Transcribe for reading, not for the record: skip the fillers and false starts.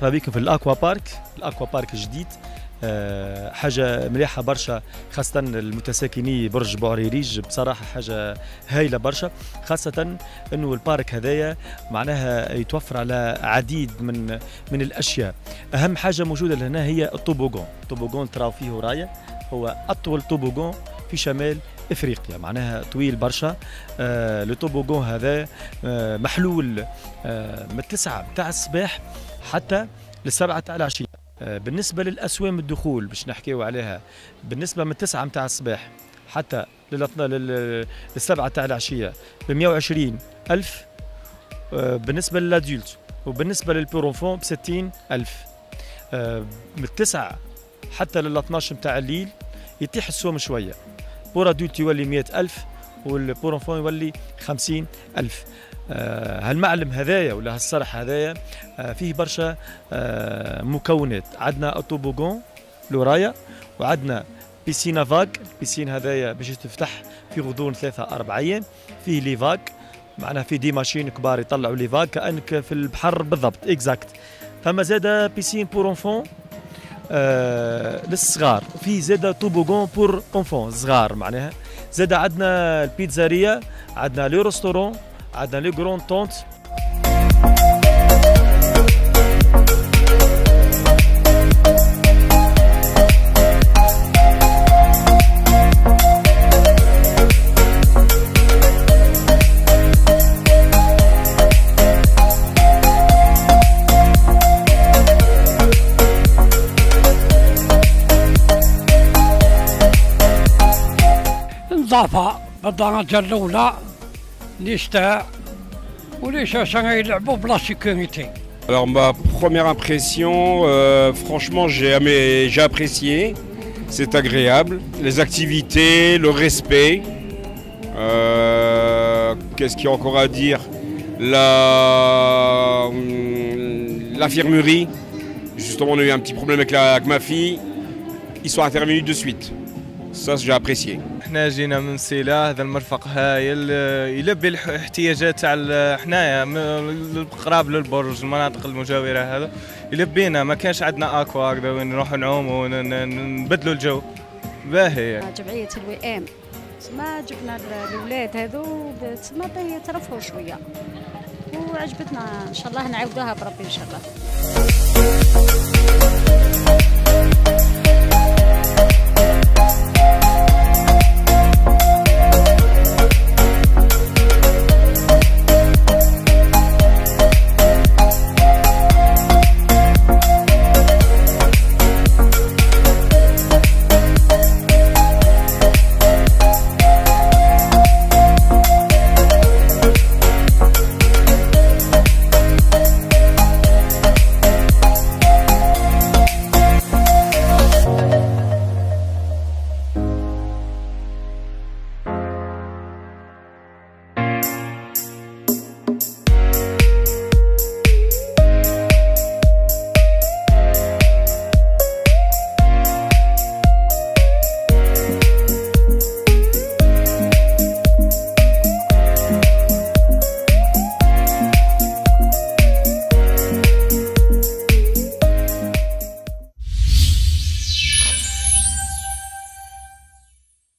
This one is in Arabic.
مرحبا بكم في الاكوا بارك. الاكوا بارك الجديد حاجه مليحه برشا، خاصه المتساكني برج بوعريريج. بصراحه حاجه هايله برشا، خاصه انه البارك هذايا معناها يتوفر على عديد من الاشياء. اهم حاجه موجوده لهنا هي الطوبوغون. الطوبوغون تراو فيه ورايا، هو اطول طوبوغون في شمال افريقيا، معناها طويل برشا. لو طوبوغون هذا محلول من 9 متاع الصباح حتى ل7 تاع العشيه. بالنسبه للاسوام الدخول باش نحكيو عليها، بالنسبه من 9 متاع الصباح حتى ل7 تاع العشيه ب 120 ألف بالنسبه للادولت، وبالنسبه للبورونفون ب 60 ألف. من 9 حتى لل 12 متاع الليل يتيح السوم شويه. بور ادولت يولي 100 ألف والبورونفون يولي 50 ألف. هالمعلم هذايا ولا هالصرح هذايا فيه برشا مكونات. عندنا الطوبوغون لورايا، وعندنا بيسينا فاك. البيسين هذايا باش تفتح في غضون 3-4 ايام. فيه لي فاك، معناها في دي ماشين كبار يطلعوا لي فاك كانك في البحر بالضبط اكزاكت. ثم زاده بيسين بور اونفون للصغار، في زاده طوبوغون بور اونفون صغار معناها. زاده عندنا البيتزاريا، عندنا لي ريستورون، عندنا لي كرون طونت. نظافة بالدرجة الأولى ليشتاع وليش عشان يلعبوا بلا سيكوريتي. Alors ma première impression, franchement j'ai apprécié, c'est agréable, les activités, le respect, qu'est-ce qu'il y a encore à dire, l'infirmerie, justement on a eu un petit problème avec ma fille, ils sont intervenus de suite, ça j'ai apprécié. احنا جينا من سيلا، هذا المرفق هايل يلبي الاحتياجات تاع حنايا قراب للبرج، المناطق المجاوره هذا يلبينا. ما كانش عندنا اكوا هكذا وين نروحوا نعوموا ونبدلوا الجو. باهي يعني. جمعيه الوئام ما جبنا الاولاد هذو تسمى يترفهوا شويه، وعجبتنا. ان شاء الله نعاودوها بربي ان شاء الله.